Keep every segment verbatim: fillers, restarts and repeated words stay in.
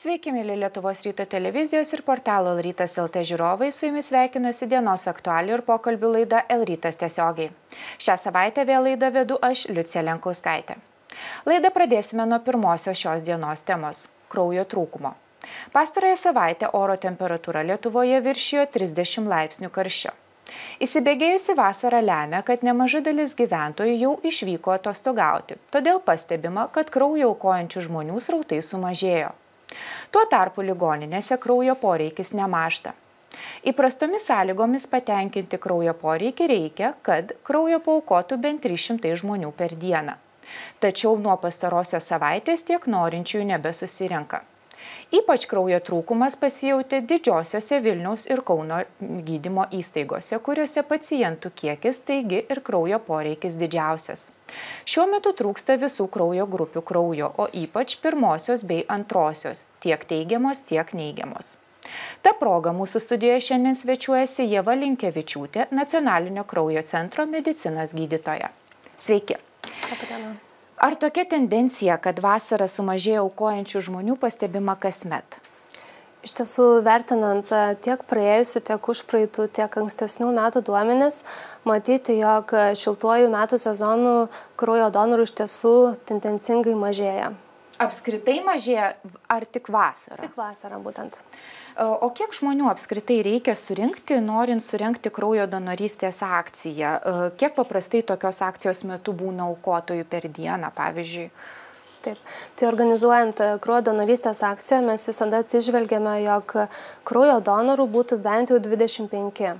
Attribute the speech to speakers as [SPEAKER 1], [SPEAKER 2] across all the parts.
[SPEAKER 1] Sveiki, mėly Lietuvos ryto televizijos ir portalo L-rytas L T žiūrovai, su jumis sveikinasi dienos aktualijų ir pokalbių laida L-rytas tiesiogiai. Šią savaitę vėl laidą vedu aš, Liucija Lenkauskaitė. Laidą pradėsime nuo pirmosios šios dienos temos – kraujo trūkumo. Pastarąją savaitę oro temperatūra Lietuvoje viršijo trisdešimt laipsnių karščio. Įsibėgėjusi vasara lemia, kad nemaža dalis gyventojų jau išvyko atostogauti, todėl pastebima, kad kraujo aukojančių žmonių srautai sumažėjo. Tuo tarpu ligoninėse kraujo poreikis nemažta. Įprastomis sąlygomis patenkinti kraujo poreikį reikia, kad kraujo paaukotų bent trys šimtai žmonių per dieną. Tačiau nuo pastarosios savaitės tiek norinčiųjų nebesusirenka. Ypač kraujo trūkumas pasijautė didžiosiose Vilniaus ir Kauno gydymo įstaigose, kuriuose pacientų kiekis, taigi ir kraujo poreikis didžiausias. Šiuo metu trūksta visų kraujo grupių kraujo, o ypač pirmosios bei antrosios, tiek teigiamos, tiek neigiamos. Ta proga mūsų studijoje šiandien svečiuojasi Ieva Linkevičiūtė, Nacionalinio kraujo centro medicinos gydytoja. Sveiki.
[SPEAKER 2] Kapitana.
[SPEAKER 1] Ar tokia tendencija, kad vasarą sumažėjo aukojančių žmonių, pastebima kasmet?
[SPEAKER 2] Iš tiesų, vertinant tiek praėjusių, tiek užpraeitų, tiek ankstesnių metų duomenis, matyti, jog šiltuoju metų sezonu kraujo donorų iš tiesų tendencingai mažėja.
[SPEAKER 1] Apskritai mažėja ar tik vasarą?
[SPEAKER 2] Tik vasarą būtent.
[SPEAKER 1] O kiek žmonių apskritai reikia surinkti, norint surengti kraujo donorystės akciją? Kiek paprastai tokios akcijos metu būna aukotojų per dieną, pavyzdžiui?
[SPEAKER 2] Taip, tai organizuojant kraujo donorystės akciją mes visada atsižvelgiame, jog kraujo donorų būtų bent jau dvidešimt penki.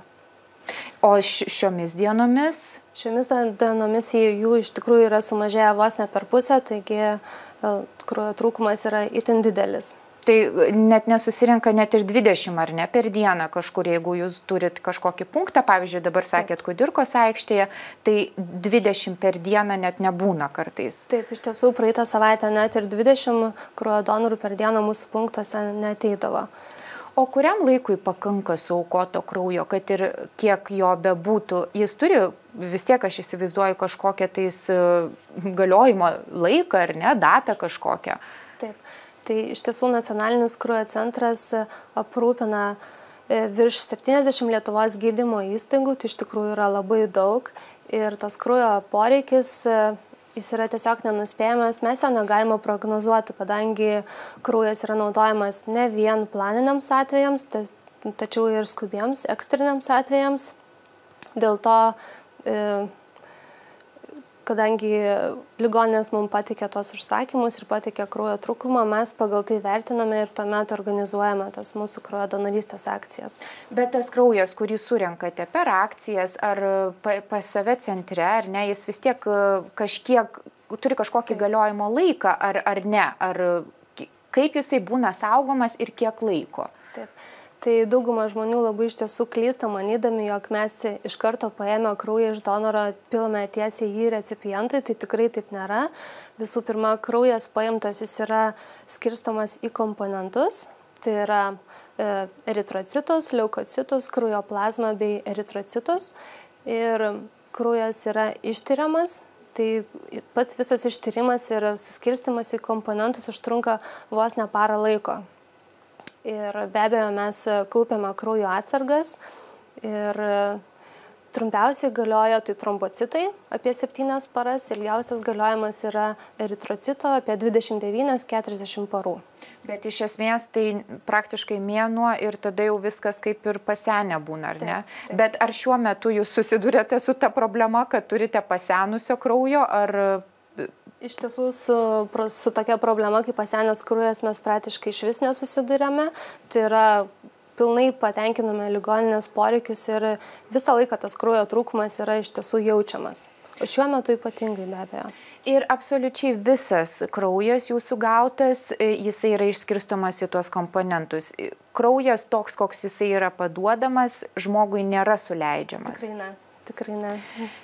[SPEAKER 1] O šiomis dienomis?
[SPEAKER 2] Šiomis dienomis jų iš tikrųjų yra sumažėję vos ne per pusę, taigi kraujo trūkumas yra itin didelis.
[SPEAKER 1] Tai net nesusirenka net ir dvidešimt ar ne per dieną kažkur, jeigu jūs turit kažkokį punktą, pavyzdžiui, dabar sakėt Kudirkos aikštėje, tai dvidešimt per dieną net nebūna kartais.
[SPEAKER 2] Taip, iš tiesų praeitą savaitę net ir dvidešimt kraujo donorų per dieną mūsų punktuose neateidavo.
[SPEAKER 1] O kuriam laikui pakanka suaukoto kraujo, kad ir kiek jo bebūtų, jis turi vis tiek, aš įsivaizduoju, kažkokią tais galiojimo laiką ar ne, datą kažkokią?
[SPEAKER 2] Taip. Tai iš tiesų Nacionalinis kraujo centras aprūpina virš septyniasdešimt Lietuvos gydymo įstaigų, tai iš tikrųjų yra labai daug ir tas kraujo poreikis, jis yra tiesiog nenuspėjamas, mes jo negalime prognozuoti, kadangi kraujas yra naudojamas ne vien planiniams atvejams, tačiau ir skubiems, ekstriniams atvejams. Dėl to, kadangi ligoninės mums patikė tuos užsakymus ir patikė kraujo trūkumą, mes pagal tai vertiname ir tuomet organizuojame tas mūsų kraujo donorystės akcijas.
[SPEAKER 1] Bet tas kraujas, kurį surenkate per akcijas ar pas save centre, ar ne, jis vis tiek kažkiek, turi kažkokį galiojimo laiką, ar, ar ne? Ar kaip jisai būna saugomas ir kiek laiko?
[SPEAKER 2] Taip. Tai dauguma žmonių labai iš tiesų klysta, manydami, jog mes iš karto paėmę kraują iš donoro pilame tiesiai jį recipientui, tai tikrai taip nėra. Visų pirma, kraujas paimtas, jis yra skirstomas į komponentus, tai yra eritrocitus, leukocitus, kraujo plazmą bei eritrocitus ir kraujas yra ištiriamas. Tai pats visas ištyrimas ir suskirstimas į komponentus užtrunka vos ne parą laiko. Ir be abejo mes kaupiame kraujo atsargas ir trumpiausiai galioja tai trombocitai apie septynias paras, ilgiausias galiojimas yra eritrocito apie dvidešimt devynias iki keturiasdešimt parų.
[SPEAKER 1] Bet iš esmės tai praktiškai mėnuo ir tada jau viskas kaip ir pasenę būna, ar ne? Taip, taip. Bet ar šiuo metu jūs susidurėte su ta problema, kad turite pasenusio kraujo, ar...
[SPEAKER 2] Iš tiesų, su, su tokia problema, kaip pasenęs kraujas, mes praktiškai iš vis nesusidurėme. Tai yra pilnai patenkiname ligoninės poreikius ir visą laiką tas kraujo trūkumas yra iš tiesų jaučiamas. O šiuo metu ypatingai be abejo.
[SPEAKER 1] Ir absoliučiai visas kraujas jūsų gautas, jisai yra išskirstomas į tuos komponentus. Kraujas toks, koks jisai yra paduodamas, žmogui nėra suleidžiamas.
[SPEAKER 2] Tikrai ne, tikrai ne.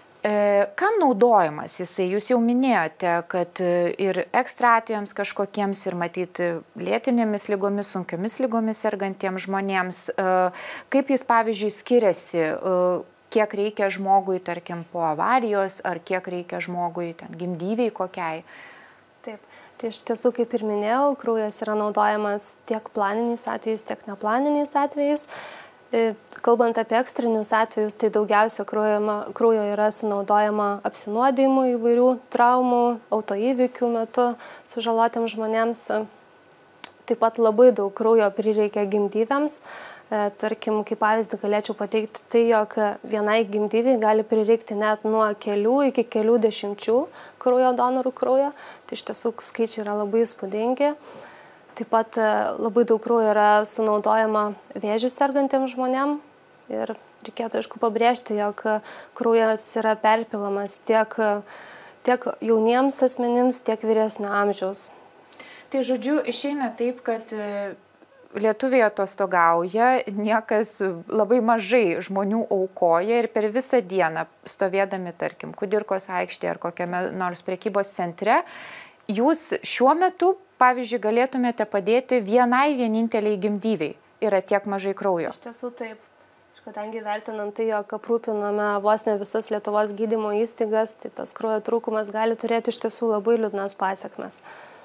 [SPEAKER 1] Kam naudojamas jisai? Jūs jau minėjote, kad ir ekstra atvejams kažkokiems ir matyti lėtinėmis lygomis, sunkiomis lygomis sergantiems žmonėms. Kaip jis, pavyzdžiui, skiriasi, kiek reikia žmogui, tarkim, po avarijos, ar kiek reikia žmogui ten gimdyviai kokiai?
[SPEAKER 2] Taip, tai iš tiesų, kaip ir minėjau, kraujas yra naudojamas tiek planiniais atvejais, tiek neplaniniais atvejais. Kalbant apie ekstrinius atvejus, tai daugiausia kraujo yra sunaudojama apsinuodijimų įvairių traumų, autoįvykių metu sužalotiems žmonėms. Taip pat labai daug kraujo prireikia gimdyvėms. Tarkim, kaip pavyzdį galėčiau pateikti tai, jog vienai gimdyviai gali prireikti net nuo kelių iki kelių dešimčių kraujo donorų kraujo. Tai iš tiesų skaičiai yra labai įspūdingi. Taip pat labai daug kraujo yra sunaudojama vėžių sergantiems žmonėm ir reikėtų aišku pabrėžti, jog kraujas yra perpilamas tiek, tiek jauniems asmenims, tiek vyresnio amžiaus.
[SPEAKER 1] Tai žodžiu, išeina taip, kad lietuviai atostogauja, niekas labai mažai žmonių aukoja ir per visą dieną stovėdami, tarkim, Kudirkos aikštėje ar kokiame nors prekybos centre, jūs šiuo metu, pavyzdžiui, galėtumėte padėti vienai vieninteliai gimdyviai. Yra tiek mažai kraujo.
[SPEAKER 2] Iš tiesų taip. Ir kadangi vertinant tai, jog aprūpiname vos ne visas Lietuvos gydymo įstaigas, tai tas kraujo trūkumas gali turėti iš tiesų labai liūdnas pasekmes.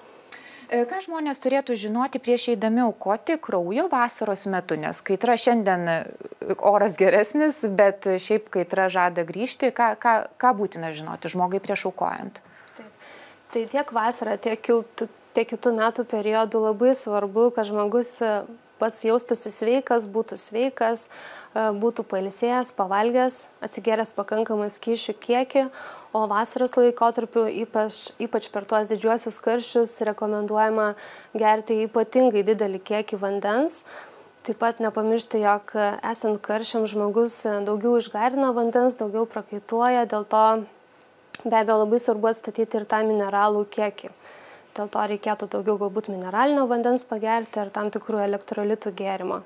[SPEAKER 1] Ką žmonės turėtų žinoti prieš eidami aukoti kraujo vasaros metu, nes kaitra šiandien oras geresnis, bet šiaip kaitra žada grįžti, ką, ką, ką būtina žinoti žmogai prieš aukojant?
[SPEAKER 2] Taip. Tai tiek vasarą, tiek, kiltų, tiek kitų metų periodų labai svarbu, kad žmogus pats jaustųsi sveikas, būtų sveikas, būtų pailsėjęs, pavalgęs, atsigėręs pakankamai skysčių kiekį, o vasaros laikotarpiu, ypač, ypač per tuos didžiuosius karščius, rekomenduojama gerti ypatingai didelį kiekį vandens. Taip pat nepamiršti, jog esant karščiam žmogus daugiau išgarina vandens, daugiau prakaituoja, dėl to be abejo labai svarbu atstatyti ir tą mineralų kiekį. Dėl to reikėtų daugiau galbūt mineralinio vandens pagerti ar tam tikrų elektrolitų gėrimo.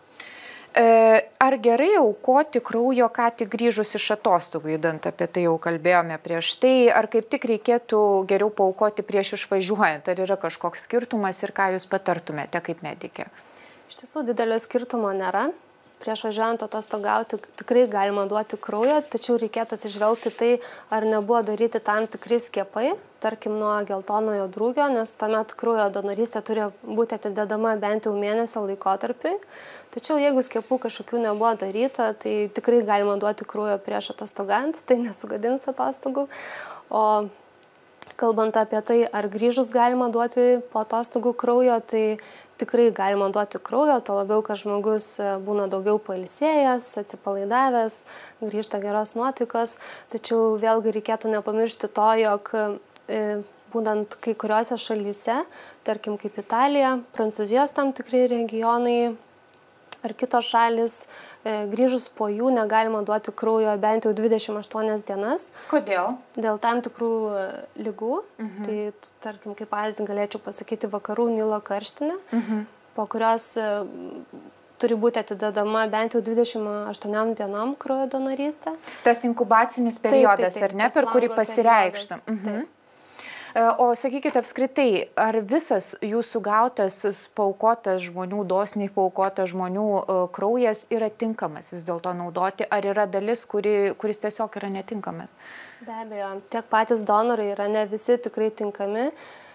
[SPEAKER 1] Ar gerai aukoti kraujo ką tik grįžus iš atostogų, judant apie tai jau kalbėjome prieš tai, ar kaip tik reikėtų geriau paaukoti prieš išvažiuojant, ar yra kažkoks skirtumas ir ką jūs patartumėte kaip medikė?
[SPEAKER 2] Iš tiesų didelio skirtumo nėra. Prieš važiuojant atostogauti tikrai galima duoti kraujo, tačiau reikėtų atsižvelgti tai, ar nebuvo daryti tam tikri skiepai, tarkim nuo geltonojo drugio, nes tuomet kraujo donorystė turi būti atidedama bent jau mėnesio laikotarpiui. Tačiau jeigu skiepų kažkokių nebuvo daryta, tai tikrai galima duoti kraujo prieš atostogant, tai nesugadins atostogų. O kalbant apie tai, ar grįžus galima duoti po atostogų kraujo, tai tikrai galima duoti kraujo, to labiau, kad žmogus būna daugiau pailsėjęs, atsipalaidavęs, grįžta geros nuotaikos. Tačiau vėlgi reikėtų nepamiršti to, jog būnant kai kuriuose šalyse, tarkim kaip Italija, Prancūzijos tam tikri regionai ar kitos šalis, grįžus po jų negalima duoti kraujo bent jau dvidešimt aštuonias dienas.
[SPEAKER 1] Kodėl?
[SPEAKER 2] Dėl tam tikrų ligų.
[SPEAKER 1] Mhm.
[SPEAKER 2] Tai, tarkim, kaip pavyzdį galėčiau pasakyti vakarų Nilo karštinę,
[SPEAKER 1] Mhm.
[SPEAKER 2] po kurios turi būti atidedama bent jau dvidešimt aštuoniom dienom kraujo donorystė.
[SPEAKER 1] Tas inkubacinis periodas,
[SPEAKER 2] taip, taip,
[SPEAKER 1] ar ne,
[SPEAKER 2] tas
[SPEAKER 1] per kurį
[SPEAKER 2] lango
[SPEAKER 1] pasireikšta?
[SPEAKER 2] periodas,
[SPEAKER 1] Mhm.
[SPEAKER 2] taip.
[SPEAKER 1] O sakykite apskritai, ar visas jūsų gautas paaukotas žmonių, dosniai paaukotas žmonių kraujas yra tinkamas vis dėlto naudoti, ar yra dalis, kuri, kuris tiesiog yra netinkamas?
[SPEAKER 2] Be abejo, tiek patys donorai yra ne visi tikrai tinkami.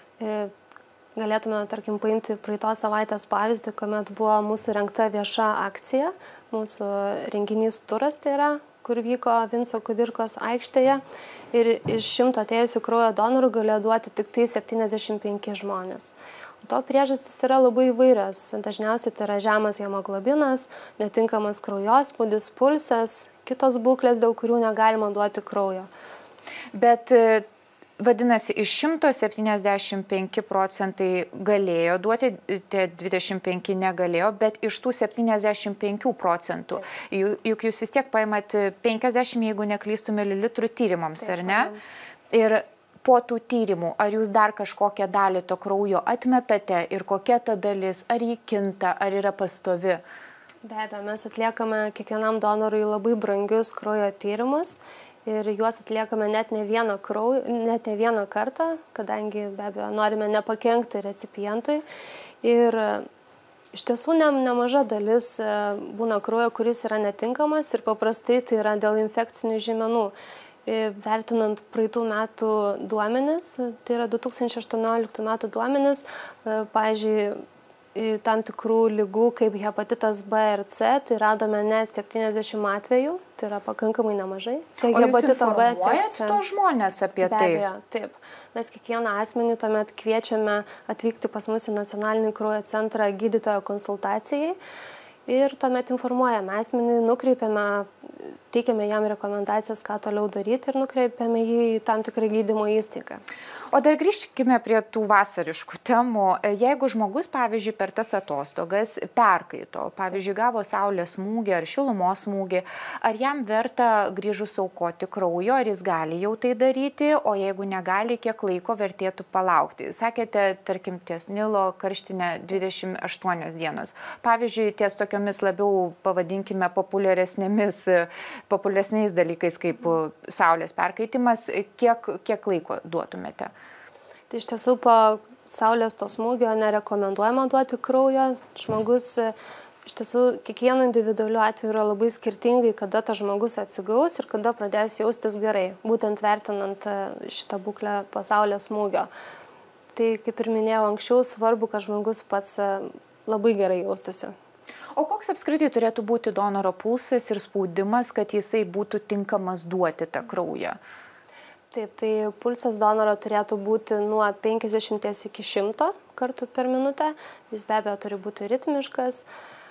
[SPEAKER 2] Galėtume, tarkim, paimti praeitos savaitės pavyzdį, kuomet buvo mūsų rengta vieša akcija, mūsų renginys turas tai yra, kur vyko Vinco Kudirkos aikštėje ir iš šimto atėjusių kraujo donorų galėjo duoti tik tai septyniasdešimt penki žmonės. O to priežastys yra labai įvairios. Dažniausiai tai yra žemas hemoglobinas, netinkamas kraujospūdis, pulsas, kitos būklės, dėl kurių negalima duoti kraujo.
[SPEAKER 1] Bet vadinasi, iš šimto septyniasdešimt penki procentai galėjo duoti, tie dvidešimt penki negalėjo, bet iš tų septyniasdešimt penkių procentų, Taip. juk jūs vis tiek paimat penkiasdešimt, jeigu neklystu, mililitrų tyrimams, Taip, ar ne? Paim. Ir po tų tyrimų, ar jūs dar kažkokią dalį to kraujo atmetate ir kokia ta dalis, ar jį kinta, ar yra pastovi?
[SPEAKER 2] Be abejo, mes atliekame kiekvienam donorui labai brangius kraujo tyrimus. Ir juos atliekame net ne vieną, krauj, net ne vieną kartą, kadangi be abejo norime nepakenkti recipientui. Ir iš tiesų ne, nemaža dalis būna kraujo, kuris yra netinkamas ir paprastai tai yra dėl infekcinių žymenų. vertinant praeitų metų duomenis, tai yra du tūkstančiai aštuonioliktų metų duomenis, pavyzdžiui, tam tikrų lygų kaip hepatitas B ir C, tai radome net septyniasdešimt atvejų, tai yra pakankamai nemažai.
[SPEAKER 1] Tiek o jūs informuojat to žmonės apie tai?
[SPEAKER 2] Be abejo, taip. Mes kiekvieną asmenį tuomet kviečiame atvykti pas mus į nacionalinį kraujo centrą gydytojo konsultacijai ir tuomet informuojame asmenį, nukreipiame, teikiame jam rekomendacijas, ką toliau daryti ir nukreipiame jį į tam tikrą gydymo įstaigą.
[SPEAKER 1] O dar grįžkime prie tų vasariškų temų. Jeigu žmogus, pavyzdžiui, per tas atostogas perkaito, pavyzdžiui, gavo saulės smūgį ar šilumos smūgį, ar jam verta grįžus aukoti kraujo, ar jis gali jau tai daryti, o jeigu negali, kiek laiko vertėtų palaukti? Sakėte, tarkim, ties Nilo karštinė dvidešimt aštuonios dienos. Pavyzdžiui, ties tokiomis labiau, pavadinkime, populiaresnėmis, populiaresniais dalykais kaip saulės perkaitimas, kiek, kiek laiko duotumėte?
[SPEAKER 2] Tai iš tiesų po saulės to smūgio nerekomenduojama duoti kraujo. Žmogus iš tiesų kiekvienu individualiu atveju yra labai skirtingai, kada tas žmogus atsigaus ir kada pradės jaustis gerai, būtent vertinant šitą būklę po saulės smūgio. Tai kaip ir minėjau anksčiau, svarbu, kad žmogus pats labai gerai jaustųsi.
[SPEAKER 1] O koks apskritai turėtų būti donoro pulsas ir spaudimas, kad jisai būtų tinkamas duoti tą kraują?
[SPEAKER 2] Taip, tai pulsas donoro turėtų būti nuo penkiasdešimties iki šimto kartų per minutę. Jis be abejo turi būti ritmiškas.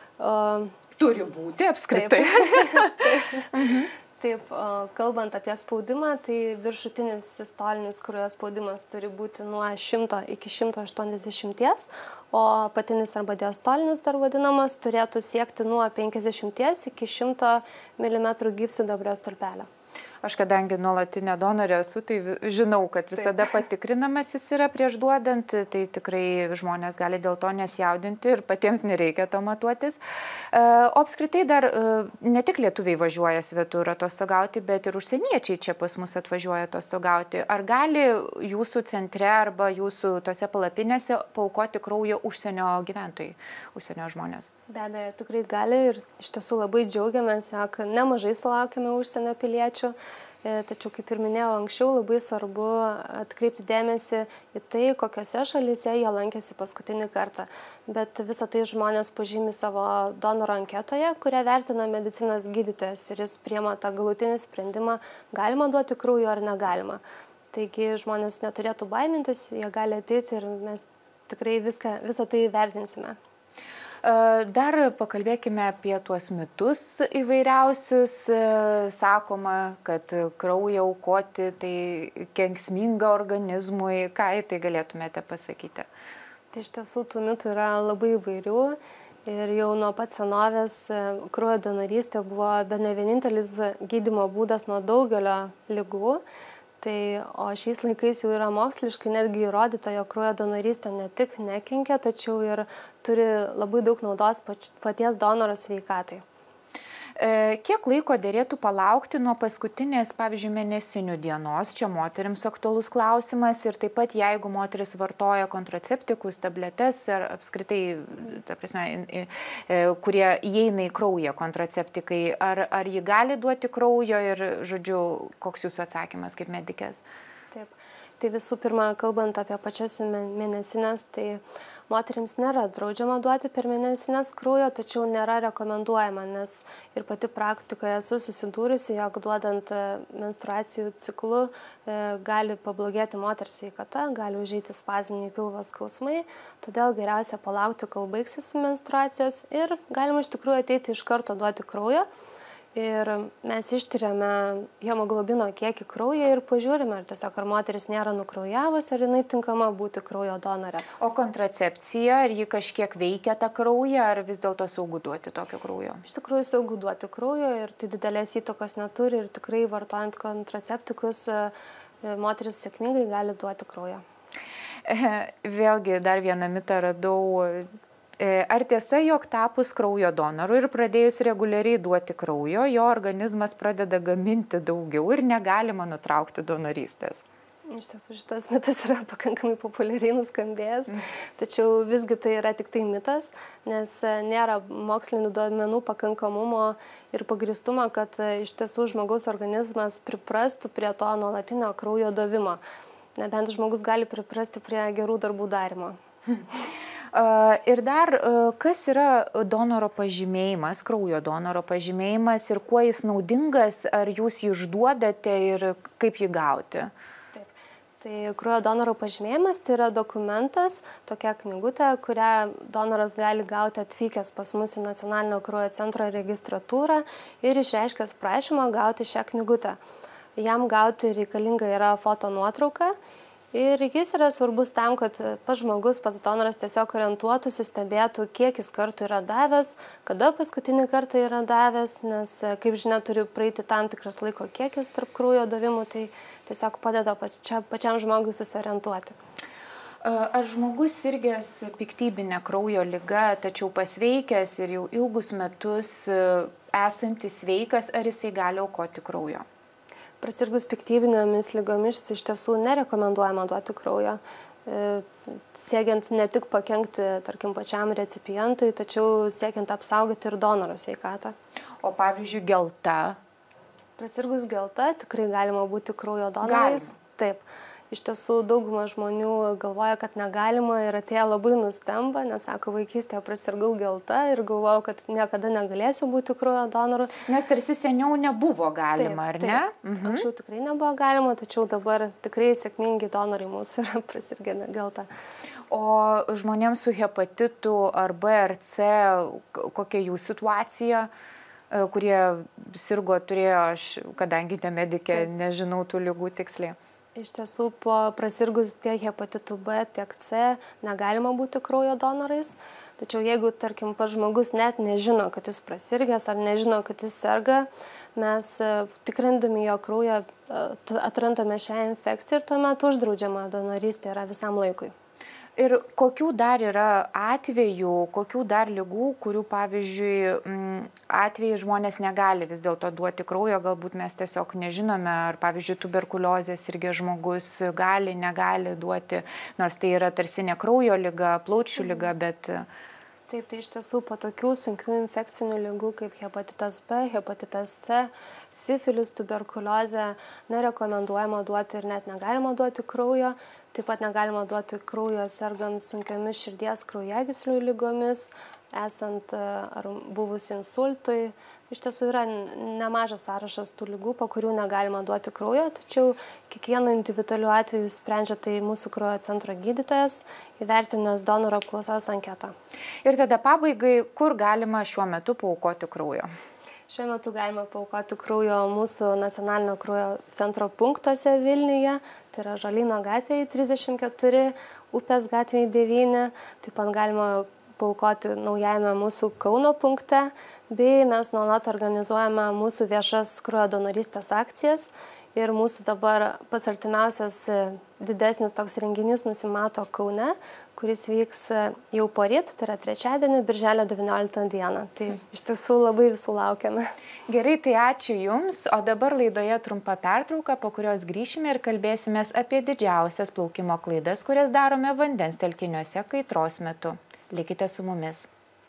[SPEAKER 1] Turi būti apskritai.
[SPEAKER 2] Taip, taip. Taip, kalbant apie spaudimą, tai viršutinis sistolinis kraujo spaudimas turi būti nuo šimto iki šimto aštuoniasdešimties, o apatinis arba diastolinis, dar vadinamas, turėtų siekti nuo penkiasdešimties iki šimto milimetrų gyvsidabrio stulpelio.
[SPEAKER 1] Aš kadangi nuolatinė donorė esu, tai žinau, kad visada patikrinamas jis yra prieš duodant, tai tikrai žmonės gali dėl to nesijaudinti ir patiems nereikia to matuotis. O apskritai dar ne tik lietuviai važiuoja svetur atostogauti, bet ir užsieniečiai čia pas mus atvažiuoja atostogauti. Ar gali jūsų centre arba jūsų tose palapinėse paaukoti kraujo užsienio gyventojai, užsienio žmonės?
[SPEAKER 2] Be abejo, tikrai gali ir iš tiesų labai džiaugiamės, jog nemažai sulaukime užsienio piliečių. Tačiau, kaip ir minėjau anksčiau, labai svarbu atkreipti dėmesį į tai, kokiose šalyse jie lankėsi paskutinį kartą. Bet visą tai žmonės pažymi savo donoro anketoje, kurią vertina medicinos gydytojas ir jis priima tą galutinį sprendimą, galima duoti kraujo ar negalima. Taigi žmonės neturėtų baimintis, jie gali ateiti ir mes tikrai viską, visą tai vertinsime.
[SPEAKER 1] Dar pakalbėkime apie tuos mitus įvairiausius. Sakoma, kad kraują aukoti tai kenksminga organizmui. Ką į tai galėtumėte pasakyti?
[SPEAKER 2] Tai iš tiesų tų mitų yra labai įvairių. Ir jau nuo pat senovės kraujo donorystė buvo bene vienintelis gydymo būdas nuo daugelio ligų. Tai, o šiais laikais jau yra moksliškai netgi įrodyta, jog kraujo donorystė ne tik nekenkia, tačiau ir turi labai daug naudos paties donoro sveikatai.
[SPEAKER 1] Kiek laiko dėrėtų palaukti nuo paskutinės, pavyzdžiui, mėnesinių dienos? Čia moterims aktualus klausimas ir taip pat, jeigu moteris vartoja kontraceptikus, tabletes ar apskritai, ta prasme, kurie įeina į kraują kontraceptikai, ar, ar ji gali duoti kraujo ir, žodžiu, koks jūsų atsakymas kaip medikės?
[SPEAKER 2] Taip. Tai visų pirma, kalbant apie pačias mėnesinės, tai moterims nėra draudžiama duoti per mėnesinės kraujo, tačiau nėra rekomenduojama, nes ir pati praktikoje esu susidūrusi, jog duodant menstruacijų ciklu gali pablogėti moters sveikata, gali užeiti spazminiai pilvo skausmai, todėl geriausia palaukti, kol baigsis menstruacijos ir galima iš tikrųjų ateiti iš karto duoti kraujo. Ir mes ištiriame hemoglobino kiekį kraujyje ir pažiūrime, ar tiesiog ar moteris nėra nukraujavus, ar jinai tinkama būti kraujo donore.
[SPEAKER 1] O kontracepcija, ar ji kažkiek veikia tą kraują, ar vis dėlto saugu duoti tokio kraujo?
[SPEAKER 2] Iš tikrųjų saugu duoti kraujo ir tai didelės įtakos neturi ir tikrai vartojant kontraceptikus moteris sėkmingai gali duoti kraujo.
[SPEAKER 1] Vėlgi dar vieną mitą radau. Ar tiesa, jog tapus kraujo donoru ir pradėjus reguliariai duoti kraujo, jo organizmas pradeda gaminti daugiau ir negalima nutraukti donorystės?
[SPEAKER 2] Iš tiesų šitas mitas yra pakankamai populiariai nuskambėjęs, tačiau visgi tai yra tik tai mitas, nes nėra mokslinių duomenų pakankamumo ir pagrįstumo, kad iš tiesų žmogaus organizmas priprastų prie to nuolatinio kraujo davimo. Nebent žmogus gali priprasti prie gerų darbų darimo.
[SPEAKER 1] Ir dar, kas yra donoro pažymėjimas, kraujo donoro pažymėjimas ir kuo jis naudingas, ar jūs jį išduodate ir kaip jį gauti?
[SPEAKER 2] Tai kraujo donoro pažymėjimas tai yra dokumentas, tokia knygutė, kurią donoras gali gauti atvykęs pas mus į Nacionalinio kraujo centro registratūrą ir išreiškęs prašymą gauti šią knygutę. Jam gauti reikalinga yra foto nuotrauka ir jis yra svarbus tam, kad pats žmogus, pats donoras tiesiog orientuotųsi, stebėtų, kiek jis kartų yra davęs, kada paskutinį kartą yra davęs, nes, kaip žinia, turi praeiti tam tikras laiko kiekis tarp kraujo davimų, tai tiesiog padeda pačia, pačiam žmogui susiorientuoti.
[SPEAKER 1] Ar žmogus sirgęs piktybinę kraujo ligą, tačiau pasveikęs ir jau ilgus metus esantis sveikas, ar jisai gali aukoti kraujo?
[SPEAKER 2] Prasirgus piktybinėmis lygomis iš tiesų nerekomenduojama duoti kraujo, siekiant ne tik pakenkti, tarkim, pačiam recipientui, tačiau siekiant apsaugoti ir donoro sveikatą.
[SPEAKER 1] O pavyzdžiui, gelta?
[SPEAKER 2] Prasirgus gelta tikrai galima būti kraujo donorais. Galima. Taip. Iš tiesų dauguma žmonių galvoja, kad negalima ir atėję labai nustemba, nes sako, vaikystėje prasirgau gelta ir galvojau, kad niekada negalėsiu būti kraujo donoru.
[SPEAKER 1] Nes tarsi seniau nebuvo galima, ar ne?
[SPEAKER 2] Taip. Mhm. Anksčiau tikrai nebuvo galima, tačiau dabar tikrai sėkmingi donorai mūsų yra prasirgę gelta.
[SPEAKER 1] O žmonėms su hepatitu ar B ar C, kokia jų situacija, kurie sirgo, turėjo, aš, kadangi ne medikė, nežinau tų ligų tiksliai.
[SPEAKER 2] Iš tiesų, po prasirgus tiek hepatitu B, tiek C negalima būti kraujo donorais. Tačiau jeigu, tarkim, pats žmogus net nežino, kad jis prasirgęs ar nežino, kad jis serga, mes tikrindami jo kraują atrandame šią infekciją ir tuomet uždraudžiama donorystė yra visam laikui.
[SPEAKER 1] Ir kokių dar yra atvejų, kokių dar ligų, kurių, pavyzdžiui, atvejai žmonės negali vis dėlto duoti kraujo, galbūt mes tiesiog nežinome, ar, pavyzdžiui, tuberkuliozės irgi žmogus gali, negali duoti, nors tai yra tarsi ne kraujo liga, plaučių liga, bet...
[SPEAKER 2] Taip, tai iš tiesų po tokių sunkių infekcinių ligų kaip hepatitas B, hepatitas C, sifilis, tuberkuliozė nerekomenduojama duoti ir net negalima duoti kraujo. Taip pat negalima duoti kraujo sergant sunkiomis širdies kraujagyslių ligomis, esant ar buvus insultui. Iš tiesų yra nemažas sąrašas tų ligų, po kurių negalima duoti kraujo, tačiau kiekvienu individualiu atveju sprendžia tai mūsų kraujo centro gydytojas, įvertinęs donoro apklausos anketą.
[SPEAKER 1] Ir tada pabaigai, kur galima šiuo metu paaukoti kraujo?
[SPEAKER 2] Šiuo metu galima paaukoti kraujo mūsų nacionalinio kraujo centro punktuose Vilniuje, tai yra Žolyno gatvėje trisdešimt keturi, Upės gatvėje devyni, taip pat galima paaukoti naujajame mūsų Kauno punkte, bei mes nuolat organizuojame mūsų viešas kraujo donorystės akcijas ir mūsų dabar pats artimiausias didesnis toks renginys nusimato Kaune, kuris vyks jau poryt, tai yra trečiadienį, birželio devynioliktą dieną. Tai iš tiesų labai visų laukiame.
[SPEAKER 1] Gerai, tai ačiū Jums, o dabar laidoje trumpa pertrauka, po kurios grįšime ir kalbėsimės apie didžiausias plaukimo klaidas, kurias darome vandens telkiniuose kaitros metu. Likite su mumis.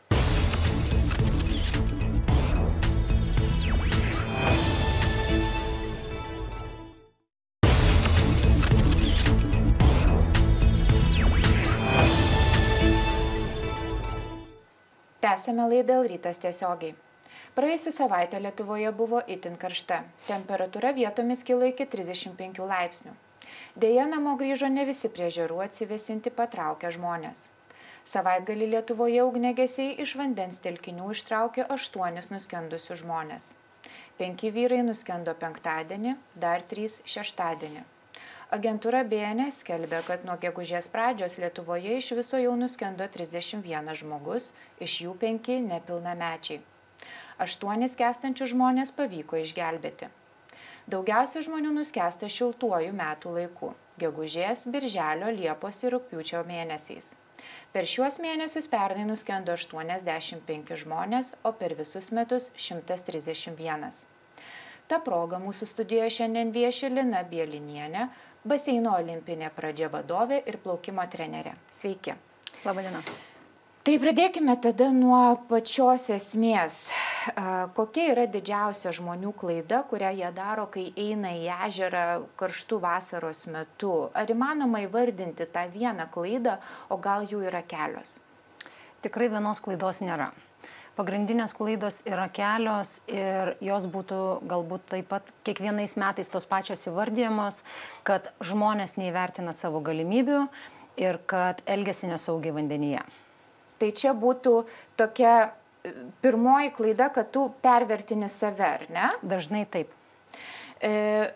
[SPEAKER 1] Tęsėme laidą Rytas tiesiogiai. Praėjusią savaitę Lietuvoje buvo itin karšta. Temperatūra vietomis kilo iki trisdešimt penkių laipsnių. Deja, namo grįžo ne visi prie ežerų atsivėsinti patraukę žmonės. Savaitgalį Lietuvoje ugniagesiai iš vandens telkinių ištraukė aštuonis nuskendusius žmonės. Penki vyrai nuskendo penktadienį, dar trys šeštadienį. Agentūra B N S skelbia, kad nuo gegužės pradžios Lietuvoje iš viso jau nuskendo trisdešimt vienas žmogus, iš jų penki nepilnamečiai. Aštuonis skęstančius žmonės pavyko išgelbėti. Daugiausia žmonių nuskęsta šiltuoju metų laiku – gegužės, birželio, liepos ir rugpjūčio mėnesiais. Per šiuos mėnesius pernai nuskendo aštuoniasdešimt penki žmonės, o per visus metus šimtas trisdešimt vienas. Ta proga mūsų studijoje šiandien vieši Lina Bielinienė, Baseino olimpinė pradžia vadovė ir plaukimo trenerė. Sveiki.
[SPEAKER 3] Labadiena.
[SPEAKER 1] Tai pradėkime tada nuo pačios esmės. Kokia yra didžiausia žmonių klaida, kurią jie daro, kai eina į ežerą karštų vasaros metu? Ar įmanoma įvardinti tą vieną klaidą, o gal jų yra kelios?
[SPEAKER 3] Tikrai vienos klaidos nėra. Pagrindinės klaidos yra kelios ir jos būtų galbūt taip pat kiekvienais metais tos pačios įvardyjamos, kad žmonės neįvertina savo galimybių ir kad elgiasi nesaugiai vandenyje.
[SPEAKER 1] Tai čia būtų tokia pirmoji klaida, kad tu pervertini save, ar ne?
[SPEAKER 3] Dažnai taip.
[SPEAKER 1] E,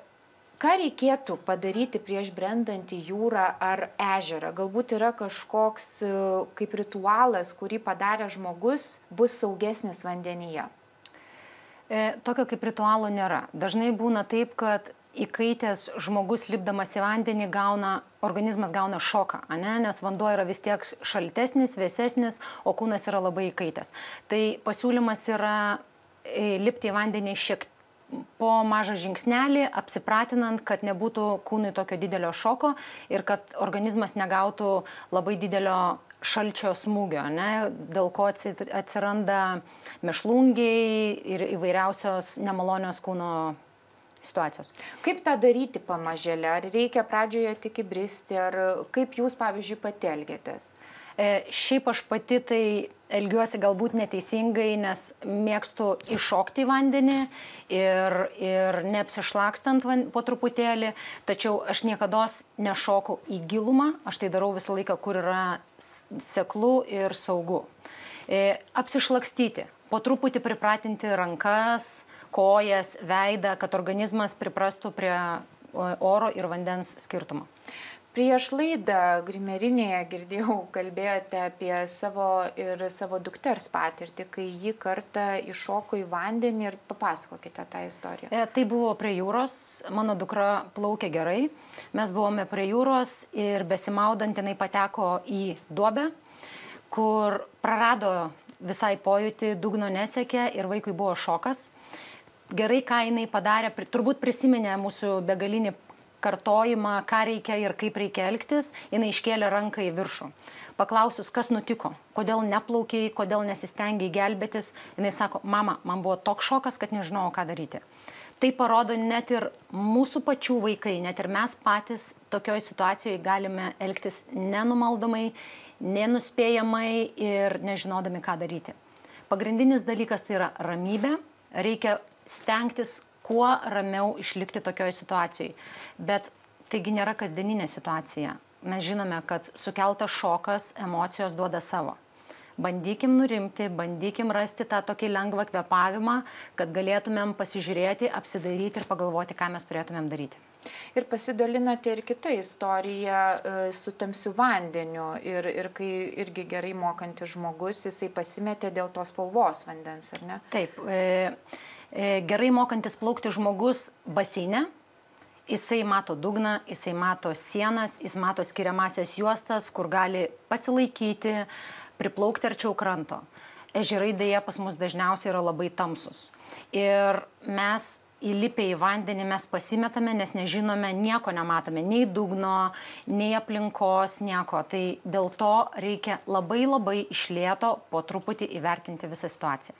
[SPEAKER 1] ką reikėtų padaryti prieš brendant į jūrą ar ežerą? Galbūt yra kažkoks kaip ritualas, kurį padarė žmogus, bus saugesnis vandenyje?
[SPEAKER 3] E, tokio kaip ritualo nėra. Dažnai būna taip, kad įkaitęs žmogus lipdamas į vandenį gauna, organizmas gauna šoką, ane? Nes vanduo yra vis tiek šaltesnis, vėsesnis, o kūnas yra labai įkaitęs. Tai pasiūlymas yra lipti į vandenį šiek po mažą žingsnelį, apsipratinant, kad nebūtų kūnui tokio didelio šoko ir kad organizmas negautų labai didelio šalčio smūgio, ne? Dėl ko atsiranda mėšlungiai ir įvairiausios nemalonios kūno situacijos.
[SPEAKER 1] Kaip tą daryti pamažėlę? Ar reikia pradžioje tik įbristi, ar kaip jūs, pavyzdžiui, pati elgiatės?
[SPEAKER 3] E, šiaip aš pati tai elgiuosi galbūt neteisingai, nes mėgstu iššokti į vandenį ir, ir neapsišlakstant van, po truputėlį, tačiau aš niekados nešoku į gilumą, aš tai darau visą laiką, kur yra seklu ir saugu. E, apsišlakstyti, po truputį pripratinti rankas, kojas, veidą, kad organizmas priprastų prie oro ir vandens skirtumo.
[SPEAKER 1] Prieš laidą Grimerinėje girdėjau, kalbėjote apie savo ir savo dukters patirtį, kai ji kartą iššoko į vandenį ir papasakokite tą istoriją.
[SPEAKER 3] E, tai buvo prie jūros, mano dukra plaukė gerai, mes buvome prie jūros ir besimaudant jinai pateko į duobę, kur prarado visai pojūtį, dugno nesekė ir vaikui buvo šokas. Gerai, ką jinai padarė, turbūt prisiminė mūsų begalinį kartojimą, ką reikia ir kaip reikia elgtis, jinai iškėlė ranką į viršų. Paklausius, kas nutiko, kodėl neplaukiai, kodėl nesistengiai gelbėtis, jinai sako, mama, man buvo toks šokas, kad nežinojau, ką daryti. Tai parodo net ir mūsų pačių vaikai, net ir mes patys tokioj situacijoje galime elgtis nenumaldomai, nenuspėjamai ir nežinodami, ką daryti. Pagrindinis dalykas tai yra ramybė, reikia stengtis kuo ramiau išlikti tokioje situacijoje. Bet taigi nėra kasdieninė situacija. Mes žinome, kad sukeltas šokas, emocijos duoda savo. Bandykim nurimti, bandykim rasti tą tokį lengvą kvėpavimą, kad galėtumėm pasižiūrėti, apsidairyti ir pagalvoti, ką mes turėtumėm daryti.
[SPEAKER 1] Ir pasidalinote ir kitą istoriją e, su tamsiu vandeniu ir, ir kai irgi gerai mokantis žmogus, jisai pasimetė dėl tos spalvos vandens, ar ne?
[SPEAKER 3] Taip, e, e, gerai mokantis plaukti žmogus baseine, jisai mato dugną, jisai mato sienas, jis mato skiriamasias juostas, kur gali pasilaikyti, priplaukti arčiau kranto. Ežerai dėja pas mus dažniausiai yra labai tamsus. Ir mes įlipę į vandenį mes pasimetame, nes nežinome, nieko nematome, nei dugno, nei aplinkos, nieko. Tai dėl to reikia labai labai iš lėto po truputį įvertinti visą situaciją.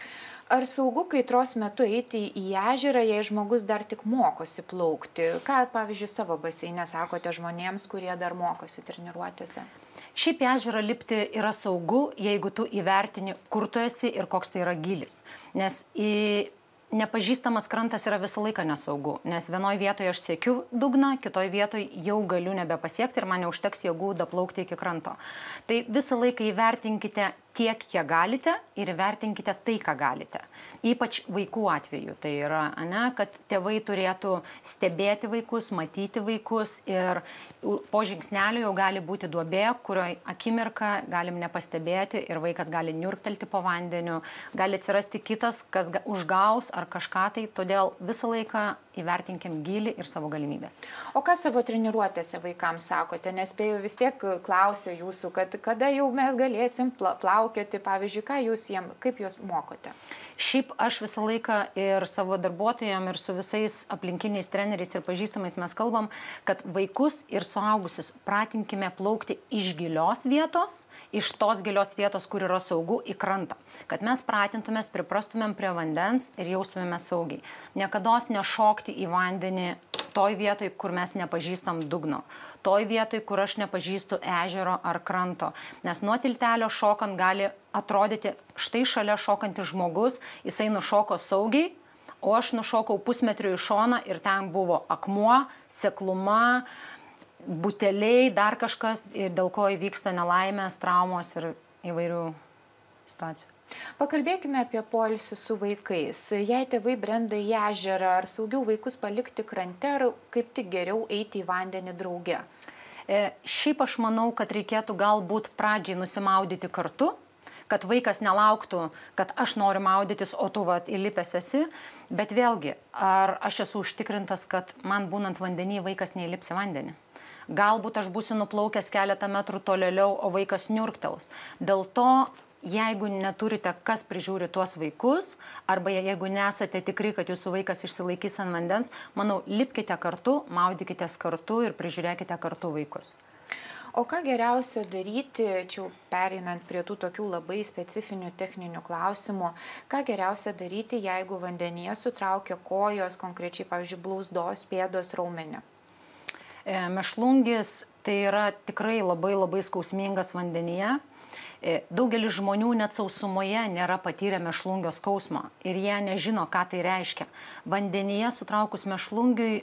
[SPEAKER 1] Ar saugu kaitros metu eiti į ežerą, jei žmogus dar tik mokosi plaukti? Ką, pavyzdžiui, savo baseine sakote žmonėms, kurie dar mokosi treniruotėse?
[SPEAKER 3] Šiaip į ežerą lipti yra saugu, jeigu tu įvertini, kur tu esi ir koks tai yra gylis. Nes į nepažįstamas krantas yra visą laiką nesaugu, nes vienoje vietoje aš siekiu dugną, kitoje vietoje jau galiu nebepasiekti ir man neužteks jėgų daplaukti iki kranto. Tai visą laiką įvertinkite tiek, kiek galite ir įvertinkite tai, ką galite. Ypač vaikų atveju. Tai yra, ne, kad tėvai turėtų stebėti vaikus, matyti vaikus ir po žingsnelio jau gali būti duobė, kurioje akimirką galim nepastebėti ir vaikas gali niurktelti po vandeniu, gali atsirasti kitas, kas užgaus ar kažką tai. Todėl visą laiką įvertinkim gylį ir savo galimybės.
[SPEAKER 1] O ką savo treniruotėse vaikams sakote? Nes spėjau vis tiek klausia jūsų, kad kada jau mes galėsim pla plaukioti, pavyzdžiui, ką jūs jiem, kaip jūs mokote?
[SPEAKER 3] Šiaip aš visą laiką ir savo darbuotojam, ir su visais aplinkiniais treneriais ir pažįstamais mes kalbam, kad vaikus ir suaugusius pratinkime plaukti iš gilios vietos, iš tos gilios vietos, kur yra saugu, į krantą. Kad mes pratintumės, priprastumėm prie vandens ir jaustumėme saugiai. Niekados nešokti į vandenį toj vietoj, kur mes nepažįstam dugno. Toj vietoj, kur aš nepažįstu ežero ar kranto. Nes nuo tiltelio šokant gali atrodyti, štai šalia šokantis žmogus, jisai nušoko saugiai, o aš nušokau pusmetrių į šoną ir ten buvo akmuo, sekluma, buteliai, dar kažkas, dėl ko įvyksta nelaimės, traumos ir įvairių situacijų.
[SPEAKER 1] Pakalbėkime apie poilsį su vaikais. Jei tėvai brenda į ežerą, ar saugiau vaikus palikti krante, ar kaip tik geriau eiti į vandenį drauge?
[SPEAKER 3] E, šiaip aš manau, kad reikėtų galbūt pradžiai nusimaudyti kartu, kad vaikas nelauktų, kad aš noriu maudytis, o tu vat įlipęs esi. Bet vėlgi, ar aš esu užtikrintas, kad man būnant vandenį vaikas neįlips į vandenį? Galbūt aš būsiu nuplaukęs keletą metrų tolėliau, o vaikas niurktels. Dėl to, jeigu neturite, kas prižiūri tuos vaikus, arba jeigu nesate tikri, kad jūsų vaikas išsilaikys ant vandens, manau, lipkite kartu, maudykitės kartu ir prižiūrėkite kartu vaikus.
[SPEAKER 1] O ką geriausia daryti, čia pereinant prie tų tokių labai specifinių techninių klausimų, ką geriausia daryti, jeigu vandenyje sutraukia kojos, konkrečiai, pavyzdžiui, blauzdos, pėdos, raumenį?
[SPEAKER 3] E, mešlungis tai yra tikrai labai labai skausmingas vandenyje. Daugelis žmonių net sausumoje nėra patyrę mešlungio skausmo ir jie nežino, ką tai reiškia. Vandenyje sutraukus mešlungiui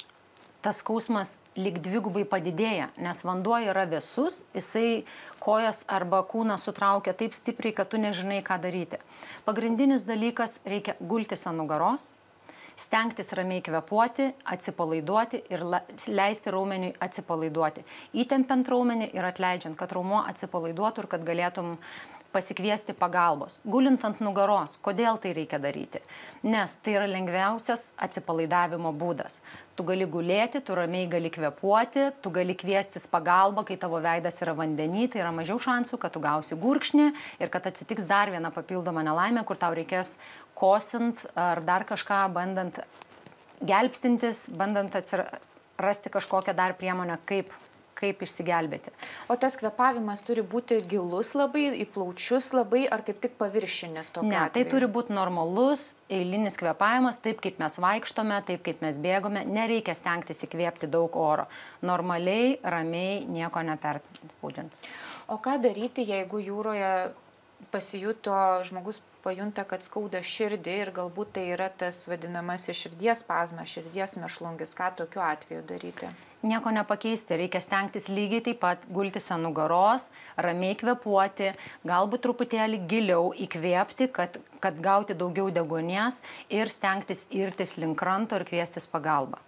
[SPEAKER 3] tas skausmas lyg dvigubai padidėja, nes vanduo yra vėsus, jisai kojas arba kūną sutraukia taip stipriai, kad tu nežinai, ką daryti. Pagrindinis dalykas, reikia gultis ant nugaros, stengtis ramiai kvėpuoti, atsipalaiduoti ir leisti raumeniui atsipalaiduoti. Įtempiant raumenį ir atleidžiant, kad raumuo atsipalaiduotų ir kad galėtum pasikviesti pagalbos. Gulint ant nugaros, kodėl tai reikia daryti? Nes tai yra lengviausias atsipalaidavimo būdas. Tu gali gulėti, tu ramiai gali kvėpuoti, tu gali kviestis pagalbą, kai tavo veidas yra vandenį, tai yra mažiau šansų, kad tu gausi gurkšnį ir kad atsitiks dar viena papildoma nelaimė, kur tau reikės kosint ar dar kažką bandant gelbstintis, bandant rasti kažkokią dar priemonę, kaip kaip išsigelbėti.
[SPEAKER 1] O tas kvėpavimas turi būti gilus labai, į plaučius labai, ar kaip tik paviršinis tokia?
[SPEAKER 3] Ne, tai turi būti normalus, eilinis kvėpavimas, taip kaip mes vaikštome, taip kaip mes bėgome, nereikia stengtis įkvėpti daug oro. Normaliai, ramiai, nieko neperspaudžiant.
[SPEAKER 1] O ką daryti, jeigu jūroje pasijuto, žmogus pajunta, kad skauda širdį ir galbūt tai yra tas vadinamasis širdies spazmas, širdies mešlungis, ką tokiu atveju daryti?
[SPEAKER 3] Nieko nepakeisti, reikia stengtis lygiai taip pat gultis ant nugaros, ramiai kvėpuoti, galbūt truputėlį giliau įkvėpti, kad, kad gauti daugiau deguonies ir stengtis irtis link kranto ir kviestis pagalbą.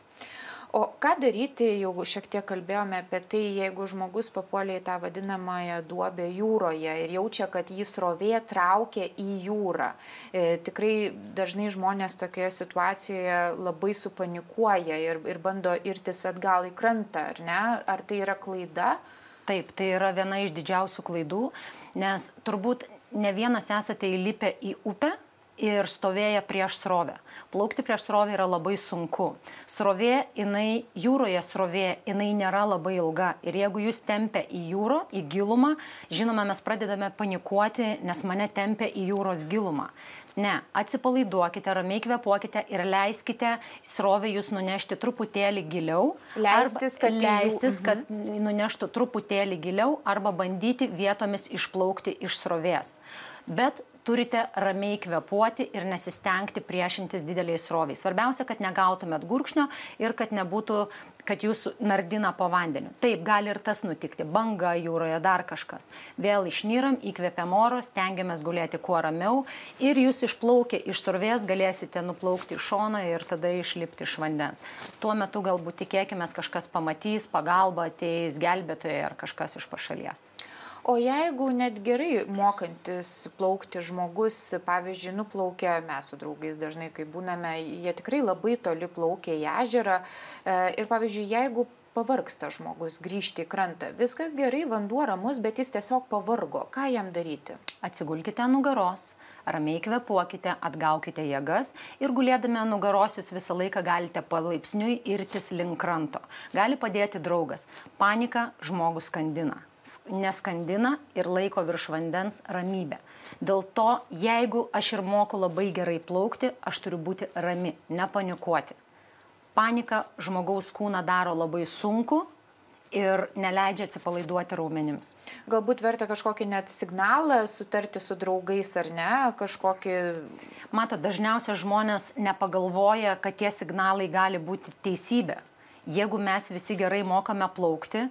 [SPEAKER 1] O ką daryti, jau šiek tiek kalbėjome apie tai, jeigu žmogus papuolė į tą vadinamąją duobę jūroje ir jaučia, kad jį srovė traukia į jūrą. E, tikrai dažnai žmonės tokioje situacijoje labai supanikuoja ir, ir bando irtis atgal į krantą, ar ne? Ar tai yra klaida?
[SPEAKER 3] Taip, tai yra viena iš didžiausių klaidų, nes turbūt ne vienas esate įlipę į upę ir stovėję prieš srovę. Plaukti prieš srovę yra labai sunku. Srovė, jinai, jūroje srovė, jinai nėra labai ilga. Ir jeigu jūs tempia į jūrą, į gilumą, žinoma, mes pradedame panikuoti, nes mane tempia į jūros gilumą. Ne, atsipalaiduokite, ramiai kvėpuokite ir leiskite srovę jūs nunešti truputėlį giliau.
[SPEAKER 1] Leistis, kad,
[SPEAKER 3] leistis, kad nuneštų truputėlį giliau arba bandyti vietomis išplaukti iš srovės. Bet turite ramiai kvėpuoti ir nesistengti priešintis dideliai sroviai. Svarbiausia, kad negautumėt gurkšnio ir kad nebūtų, kad jūs nardina po vandeniu. Taip, gali ir tas nutikti. Banga jūroje, dar kažkas. Vėl išnyram, įkvėpiam oro, stengiamės gulėti kuo ramiau ir jūs išplaukę iš srovės galėsite nuplaukti iš šoną ir tada išlipti iš vandens. Tuo metu galbūt tikėkimės kažkas pamatys, pagalba ateis, gelbėtojai ar kažkas iš pašalies.
[SPEAKER 1] O jeigu net gerai mokantis plaukti žmogus, pavyzdžiui, nuplaukia, mes su draugais dažnai, kai būname, jie tikrai labai toli plaukia į ežerą ir, pavyzdžiui, jeigu pavargsta žmogus grįžti į krantą, viskas gerai, vanduo ramus, bet jis tiesiog pavargo, ką jam daryti?
[SPEAKER 3] Atsigulkite ant nugaros, ramiai kvėpuokite, atgaukite jėgas ir gulėdami ant nugaros jūs visą laiką galite palaipsniui irtis link kranto. Gali padėti draugas. Panika žmogų skandina. Neskandina ir laiko virš vandens ramybę. Dėl to, jeigu aš ir moku labai gerai plaukti, aš turiu būti rami, nepanikuoti. Panika žmogaus kūną daro labai sunku ir neleidžia atsipalaiduoti raumenims.
[SPEAKER 1] Galbūt verta kažkokį net signalą sutarti su draugais ar ne, kažkokį...
[SPEAKER 3] Mato, dažniausiai žmonės nepagalvoja, kad tie signalai gali būti teisybė. Jeigu mes visi gerai mokame plaukti,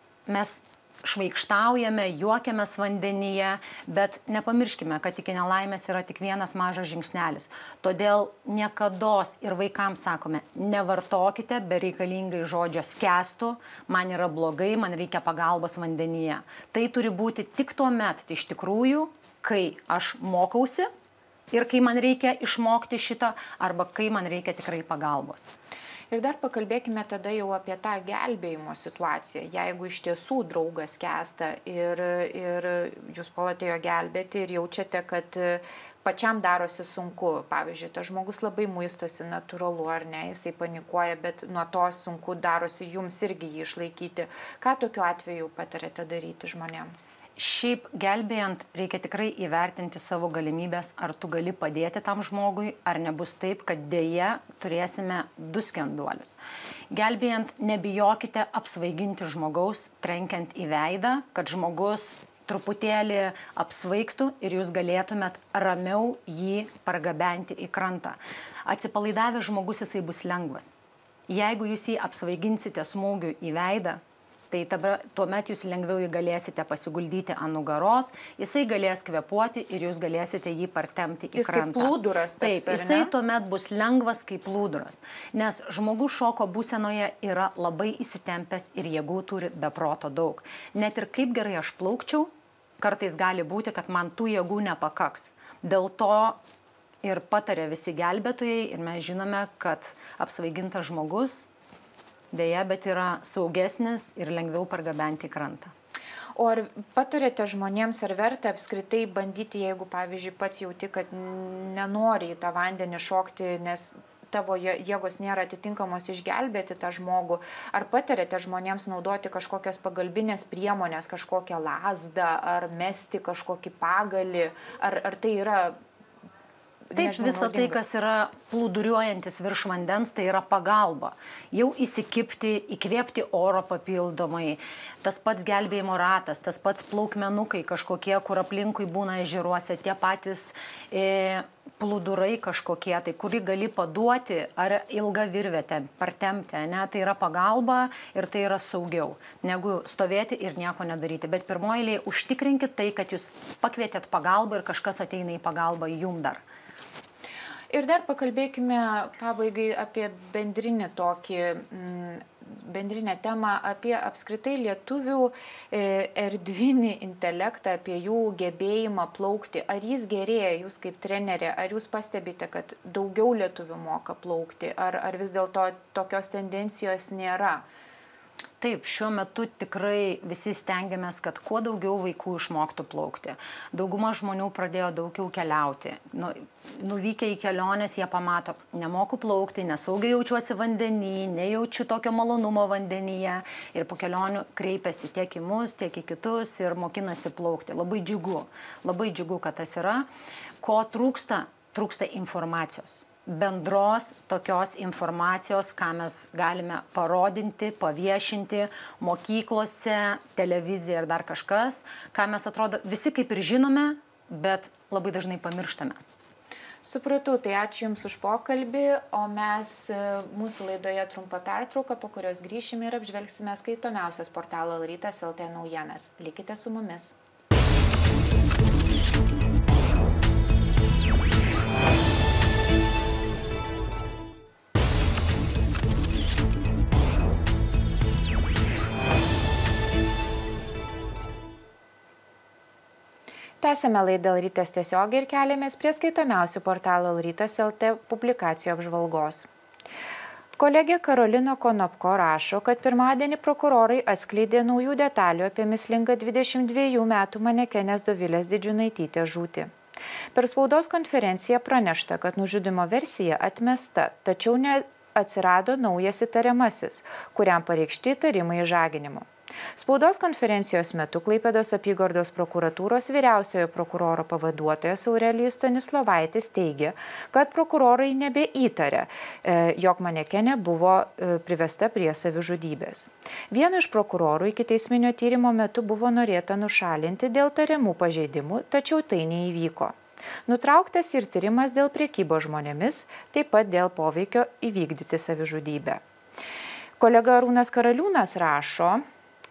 [SPEAKER 3] mes švaikštaujame, juokiamės vandenyje, bet nepamirškime, kad iki nelaimės yra tik vienas mažas žingsnelis. Todėl niekados ir vaikams sakome, nevartokite bereikalingai žodžio skęstu, man yra blogai, man reikia pagalbos vandenyje. Tai turi būti tik tuo met, tai iš tikrųjų, kai aš mokausi ir kai man reikia išmokti šitą, arba kai man reikia tikrai pagalbos.
[SPEAKER 1] Ir dar pakalbėkime tada jau apie tą gelbėjimo situaciją. Jeigu iš tiesų draugas skęsta ir, ir jūs puolate jo gelbėti ir jaučiate, kad pačiam darosi sunku, pavyzdžiui, tas žmogus labai muistosi, natūralu ar ne, jisai panikuoja, bet nuo to sunku darosi jums irgi jį išlaikyti. Ką tokiu atveju patarėte daryti žmonėm?
[SPEAKER 3] Šiaip gelbėjant reikia tikrai įvertinti savo galimybės, ar tu gali padėti tam žmogui, ar nebus taip, kad dėja turėsime du skenduolius. Gelbėjant nebijokite apsvaiginti žmogaus, trenkiant į veidą, kad žmogus truputėlį apsvaigtų ir jūs galėtumėt ramiau jį pargabenti į krantą. Atsipalaidavęs žmogus jisai bus lengvas. Jeigu jūs jį apsvaiginsite smūgiu į veidą, tai tuomet jūs lengviau jį galėsite pasiguldyti ant nugaros, jisai galės kvėpuoti ir jūs galėsite jį partempti į krantą.
[SPEAKER 1] Jis kaip plūduras taps,
[SPEAKER 3] taip, jisai tuomet bus lengvas kaip plūduras, nes žmogus šoko būsenoje yra labai įsitempęs ir jėgų turi be proto daug. Net ir kaip gerai aš plaukčiau, kartais gali būti, kad man tų jėgų nepakaks. Dėl to ir patarė visi gelbėtojai ir mes žinome, kad apsvaigintas žmogus dėja, bet yra saugesnis ir lengviau pargabenti į krantą.
[SPEAKER 1] O ar patarėte žmonėms, ar verta apskritai bandyti, jeigu, pavyzdžiui, pats jauti, kad nenori į tą vandenį šokti, nes tavo jėgos nėra atitinkamos išgelbėti tą žmogų, ar patarėte žmonėms naudoti kažkokias pagalbinės priemonės, kažkokią lazdą, ar mesti kažkokį pagalį, ar, ar tai yra...
[SPEAKER 3] Taip, visa tai, kas yra plūduriuojantis virš vandens, tai yra pagalba. Jau įsikipti, įkvėpti oro papildomai. Tas pats gelbėjimo ratas, tas pats plaukmenukai kažkokie, kur aplinkui būna ežeruose, tie patys e, plūdurai kažkokie, tai kurį gali paduoti ar ilgą virvetę, partempti, ne? Tai yra pagalba ir tai yra saugiau, negu stovėti ir nieko nedaryti. Bet pirmoji eilėje užtikrinkit tai, kad jūs pakvietėt pagalbą ir kažkas ateina į pagalbą jum dar.
[SPEAKER 1] Ir dar pakalbėkime pabaigai apie bendrinį tokį, bendrinę temą, apie apskritai lietuvių erdvinį intelektą, apie jų gebėjimą plaukti. Ar jis gerėja, jūs kaip trenerė, ar jūs pastebite, kad daugiau lietuvių moka plaukti, ar, ar vis dėlto tokios tendencijos nėra?
[SPEAKER 3] Taip, šiuo metu tikrai visi stengiamės, kad kuo daugiau vaikų išmoktų plaukti. Dauguma žmonių pradėjo daugiau keliauti. Nu, nuvykę į keliones jie pamato, nemoku plaukti, nesaugiai jaučiuosi vandenį, nejaučiu tokio malonumo vandenyje. Ir po kelionių kreipiasi tiek į mus, tiek į kitus ir mokinasi plaukti. Labai džiugu, labai džiugu, kad tas yra. Ko trūksta? Trūksta informacijos. Bendros tokios informacijos, ką mes galime parodinti, paviešinti mokyklose, televizija ir dar kažkas, ką mes atrodo visi kaip ir žinome, bet labai dažnai pamirštame.
[SPEAKER 1] Supratau, tai ačiū Jums už pokalbį, o mes mūsų laidoje trumpa pertrauka, po kurios grįšime ir apžvelgsime skaitomiausias portalo Lrytas L T naujienas. Likite su mumis. Tęsime laidą Rytas tiesiogiai ir keliamės prie skaitomiausių portalo Rytas L T publikacijų apžvalgos. Kolegė Karolina Konopko rašo, kad pirmadienį prokurorai atskleidė naujų detalių apie mislingą dvidešimt dviejų metų manekenės Dovilės Didžiunaitytės žūtį. Per spaudos konferenciją pranešta, kad nužudymo versija atmesta, tačiau neatsirado naujas įtariamasis, kuriam pareikšti įtarimai išžaginimu. Spaudos konferencijos metu Klaipėdos apygardos prokuratūros vyriausiojo prokuroro pavaduotojas Aurelijus Stanislovaitis teigė, kad prokurorai nebeįtarė, jog manekenė buvo privesta prie savižudybės. Vienu iš prokurorų ikiteisminio tyrimo metu buvo norėta nušalinti dėl tariamų pažeidimų, tačiau tai neįvyko. Nutrauktas ir tyrimas dėl prekybos žmonėmis, taip pat dėl poveikio įvykdyti savižudybę. Kolega Arūnas Karaliūnas rašo,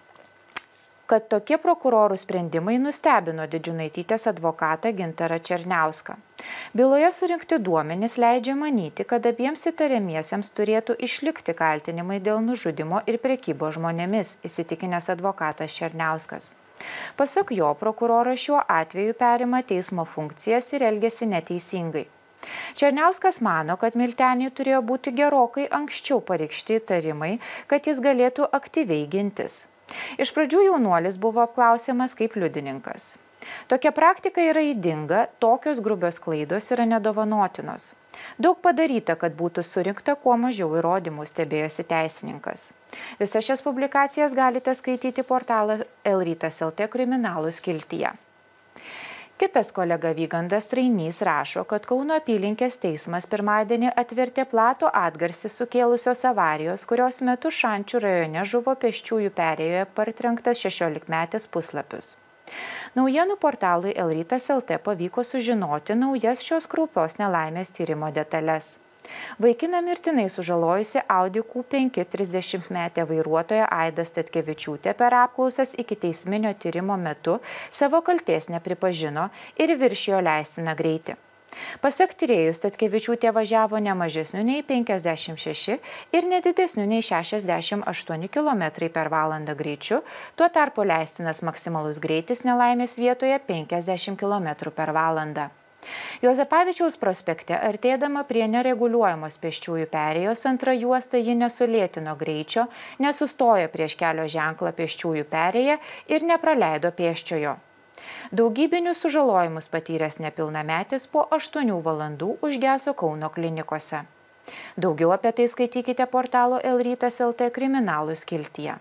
[SPEAKER 1] kad tokie prokurorų sprendimai nustebino Didžiunaitytės advokatą Gintarą Černiauską. Byloje surinkti duomenys leidžia manyti, kad abiems įtariamiesiems turėtų išlikti kaltinimai dėl nužudymo ir prekybos žmonėmis, įsitikinęs advokatas Černiauskas. Pasak jo, prokuroras šiuo atveju perima teismo funkcijas ir elgiasi neteisingai. Černiauskas mano, kad Milteniui turėjo būti gerokai anksčiau pareikšti įtarimai, kad jis galėtų aktyviai gintis. Iš pradžių jaunuolis buvo apklausiamas kaip liudininkas. Tokia praktika yra ydinga, tokios grubios klaidos yra nedovanotinos. Daug padaryta, kad būtų surinkta kuo mažiau įrodymų, stebėjosi teisininkas. Visas šias publikacijas galite skaityti portalą L rytas L T kriminalų skiltyje. Kitas kolega Vygandas Trainys rašo, kad Kauno apylinkės teismas pirmadienį atvertė platų atgarsį sukėlusios avarijos, kurios metu Šančių rajone žuvo pėsčiųjų perėjoje partrenktas šešiolikmetis puslapius. Naujienų portalui L rytas L T pavyko sužinoti naujas šios kraupios nelaimės tyrimo detalės. Vaikiną mirtinai sužalojusi Audi Q penki trisdešimtmetė vairuotoja Aida Statkevičiūtė per apklausas ikiteisminio tyrimo metu savo kaltės nepripažino ir viršijo leistiną greitį. Pasak tyrėjų, Statkevičiūtė važiavo ne mažesniu nei penkiasdešimt šeši ir nedidesniu nei šešiasdešimt aštuoni kilometrai per valandą greičiu, tuo tarpu leistinas maksimalus greitis nelaimės vietoje penkiasdešimt kilometrų per valandą. Juozapavičiaus prospekte artėdama prie nereguliuojamos pėsčiųjų perėjos antrą juostą ji nesulėtino greičio, nesustojo prieš kelio ženklą pėsčiųjų perėje ir nepraleido pėsčiojo. Daugybinius sužalojimus patyręs nepilnametis po aštuonių valandų užgeso Kauno klinikose. Daugiau apie tai skaitykite portalo L rytas L T kriminalų skiltyje.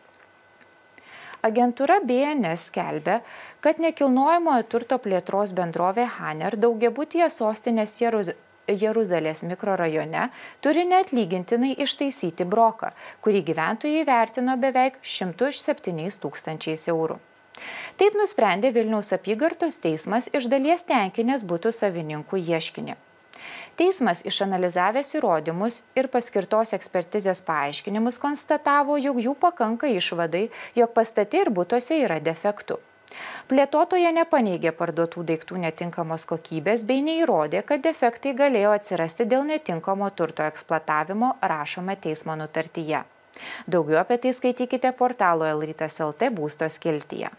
[SPEAKER 1] Agentūra B N S skelbia, kad nekilnojamojo turto plėtros bendrovė Haner daugiabutyje sostinės Jeruzalės mikrorajone turi neatlygintinai ištaisyti broką, kurį gyventojai vertino beveik šimtu septyniais tūkstančiais eurų. Taip nusprendė Vilniaus apygardos teismas iš dalies tenkinęs butų savininkų ieškinį. Teismas išanalizavęs įrodymus ir paskirtos ekspertizės paaiškinimus konstatavo, jog jų pakanka išvadai, jog pastate ir butuose yra defektų. Plėtotoja nepaneigė parduotų daiktų netinkamos kokybės bei neįrodė, kad defektai galėjo atsirasti dėl netinkamo turto eksploatavimo, rašoma teismo nutartyje. Daugiau apie tai skaitykite portalo L rytas L T būsto skiltyje.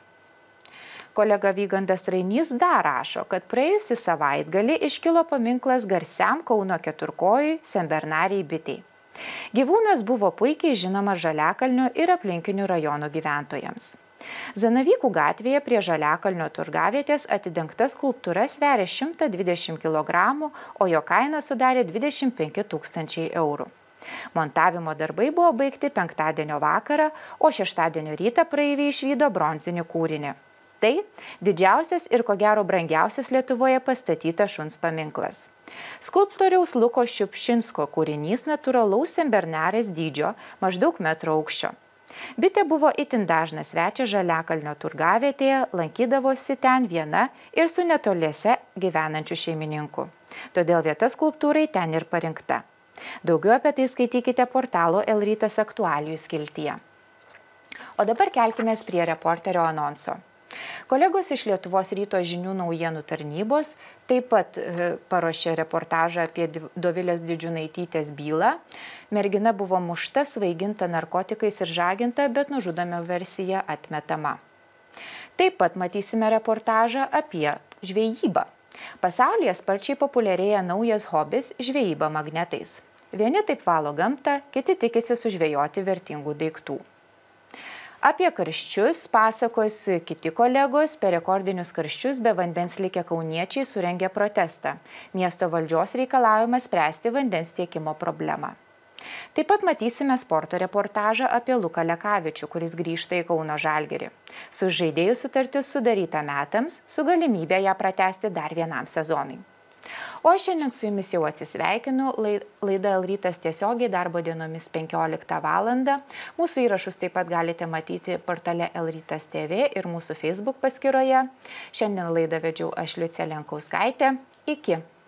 [SPEAKER 1] Kolega Vygandas Trainys dar rašo, kad praėjusį savaitgalį iškilo paminklas garsiam Kauno keturkojui senbernarei bitei. Gyvūnas buvo puikiai žinomas Žaliakalnio ir aplinkinių rajonų gyventojams. Zanavykų gatvėje prie Žaliakalnio turgavietės atidengta skulptūra sveria šimtą dvidešimt kilogramų, o jo kaina sudarė dvidešimt penki tūkstančiai eurų. Montavimo darbai buvo baigti penktadienio vakarą, o šeštadienio rytą praeiviai išvydo bronzinį kūrinį. Tai didžiausias ir ko gero brangiausias Lietuvoje pastatytas šuns paminklas. Skulptoriaus Luko Šiupšinsko kūrinys natūralaus senbernarės dydžio, maždaug metro aukščio. Bitė buvo itin dažnas svečias Žaliakalnio turgavietėje, lankydavosi ten viena ir su netoliese gyvenančių šeimininkų. Todėl vieta skulptūrai ten ir parinkta. Daugiau apie tai skaitykite portalo L rytas aktualijų skiltyje. O dabar kelkimės prie reporterio anonso. Kolegos iš Lietuvos ryto žinių naujienų tarnybos taip pat paruošė reportažą apie Dovilės Didžiunaitytės bylą. Mergina buvo mušta, svaiginta narkotikais ir žaginta, bet nužudoma versija atmetama. Taip pat matysime reportažą apie žvejybą. Pasaulyje sparčiai populiarėja naujas hobis – žvejyba magnetais. Vieni taip valo gamtą, kiti tikisi sužvejoti vertingų daiktų. Apie karščius pasakos kiti kolegos. Per rekordinius karščius be vandens likę kauniečiai surengė protestą. Miesto valdžios reikalaujama spręsti vandens tiekimo problemą. Taip pat matysime sporto reportažą apie Luką Lekavičių, kuris grįžta į Kauno Žalgirį. Su žaidėjų sutartis sudaryta metams, su galimybė ją pratęsti dar vienam sezonui. O šiandien su jumis jau atsisveikinu. Laida L rytas tiesiogiai darbo dienomis penkioliktą valandą. Mūsų įrašus taip pat galite matyti portale L rytas T V ir mūsų Facebook paskyroje. Šiandien laidą vedžiau aš Liucija Lenkauskaitė. Iki.